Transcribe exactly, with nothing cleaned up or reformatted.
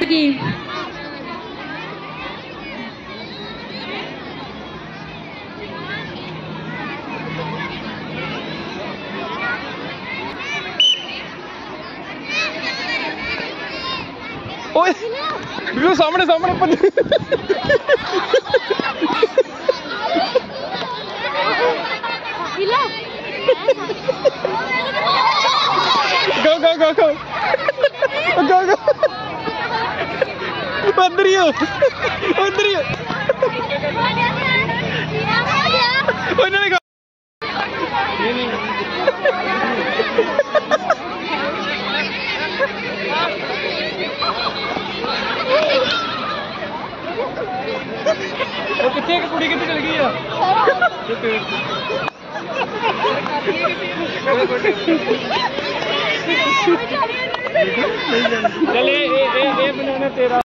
की। ओए बिल्कुल सामने सामने गो गो गो गो गो गो उधर ही हो उधर ही हो उन्होंने वो कितने कुड़ी कितने चल गई है चले ए ए ए बनाना तेरा